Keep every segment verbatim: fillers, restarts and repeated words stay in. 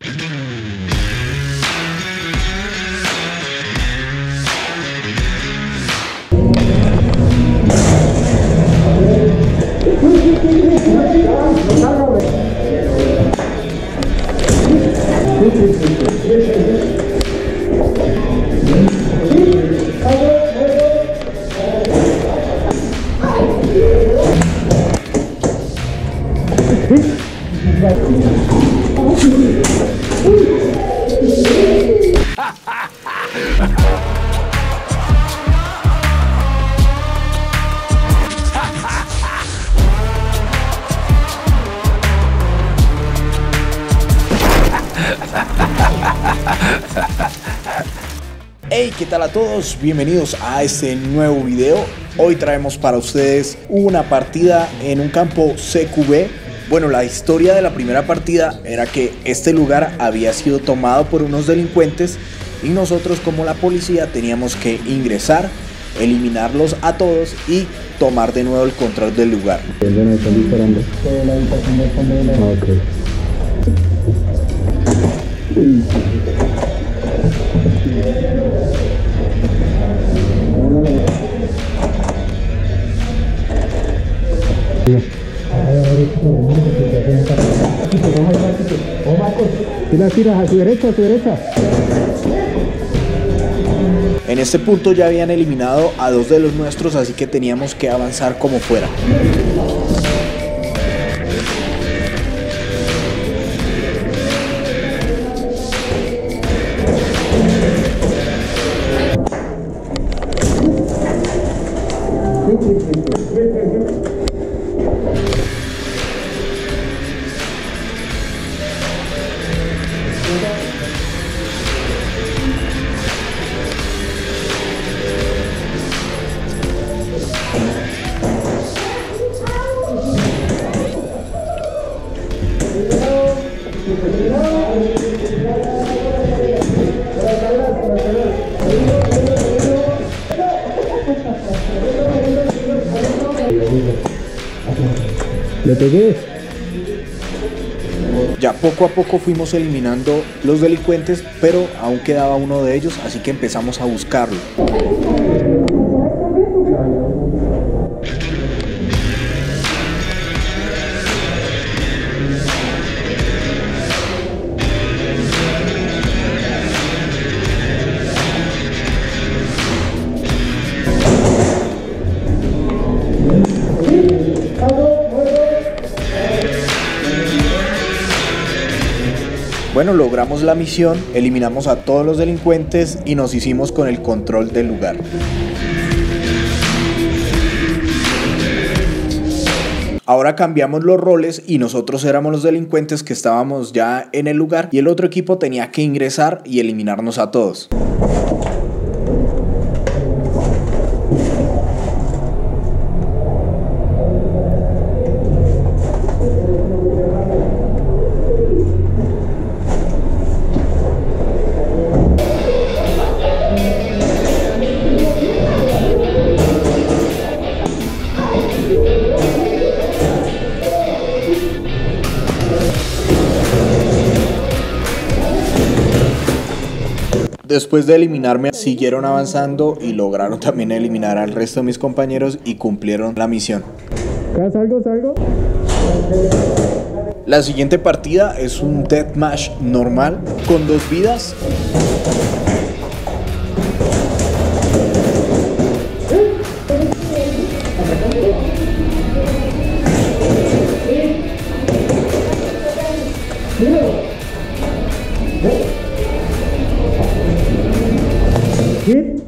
Hey, ¿qué tal a todos? Bienvenidos a este nuevo video. Hoy traemos para ustedes una partida en un campo C Q B. Bueno, la historia de la primera partida era que este lugar había sido tomado por unos delincuentes y nosotros como la policía teníamos que ingresar, eliminarlos a todos y tomar de nuevo el control del lugar. ¿Dónde nos están disparando? De la habitación del fondo de la... Ah, ok. Tira, tira, a su derecha, a su derecha. En este punto ya habían eliminado a dos de los nuestros, así que teníamos que avanzar como fuera. Le pegué. Ya poco a poco fuimos eliminando los delincuentes, pero aún quedaba uno de ellos, así que empezamos a buscarlo. Bueno, logramos la misión, eliminamos a todos los delincuentes y nos hicimos con el control del lugar. Ahora cambiamos los roles y nosotros éramos los delincuentes que estábamos ya en el lugar y el otro equipo tenía que ingresar y eliminarnos a todos. Después de eliminarme, siguieron avanzando y lograron también eliminar al resto de mis compañeros y cumplieron la misión. ¿Acá salgo, salgo? La siguiente partida es un deathmatch normal con dos vidas. ¿Qué?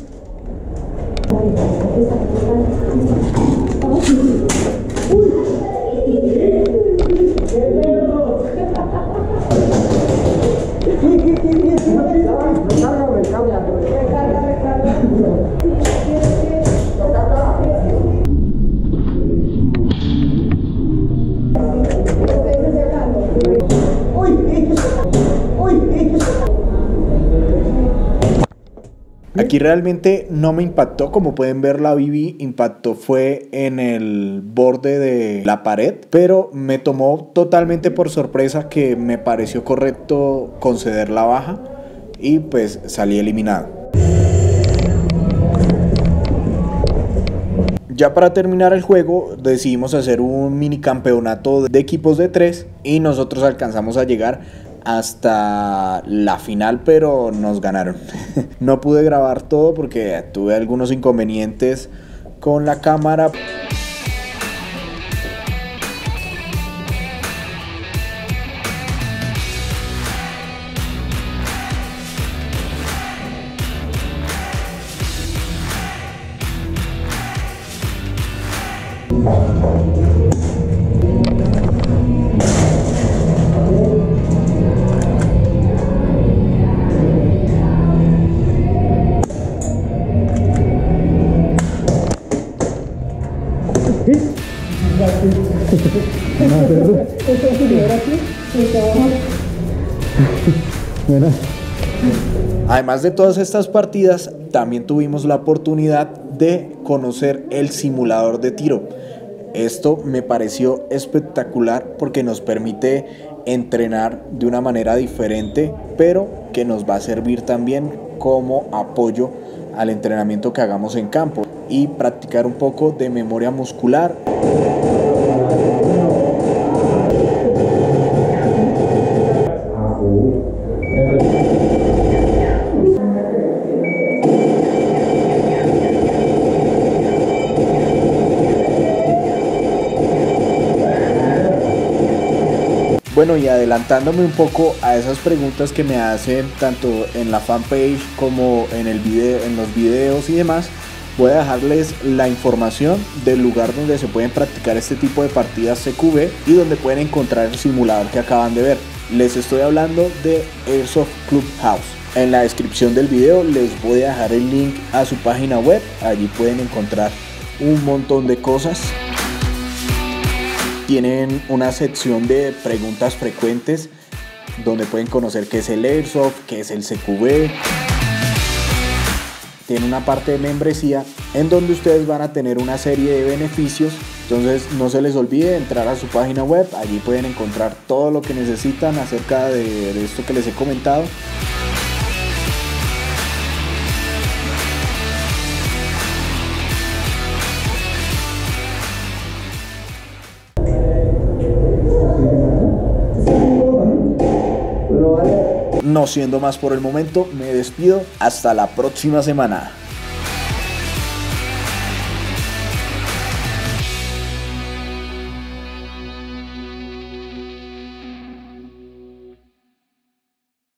Aquí realmente no me impactó, como pueden ver la B B impactó fue en el borde de la pared, pero me tomó totalmente por sorpresa que me pareció correcto conceder la baja y pues salí eliminado. Ya para terminar el juego decidimos hacer un mini campeonato de equipos de tres y nosotros alcanzamos a llegar hasta la final, pero nos ganaron. No pude grabar todo porque tuve algunos inconvenientes con la cámara. Además de todas estas partidas, también tuvimos la oportunidad de conocer el simulador de tiro. Esto me pareció espectacular porque nos permite entrenar de una manera diferente, pero que nos va a servir también como apoyo al entrenamiento que hagamos en campo y practicar un poco de memoria muscular. Bueno, y adelantándome un poco a esas preguntas que me hacen tanto en la fanpage como en, el video, en los videos y demás, voy a dejarles la información del lugar donde se pueden practicar este tipo de partidas C Q B y donde pueden encontrar el simulador que acaban de ver. Les estoy hablando de Airsoft Clubhouse. En la descripción del video les voy a dejar el link a su página web, allí pueden encontrar un montón de cosas. Tienen una sección de preguntas frecuentes donde pueden conocer qué es el Airsoft, qué es el C Q B. Tiene una parte de membresía en donde ustedes van a tener una serie de beneficios. Entonces no se les olvide entrar a su página web, allí pueden encontrar todo lo que necesitan acerca de, de esto que les he comentado. No siendo más por el momento, me despido. Hasta la próxima semana.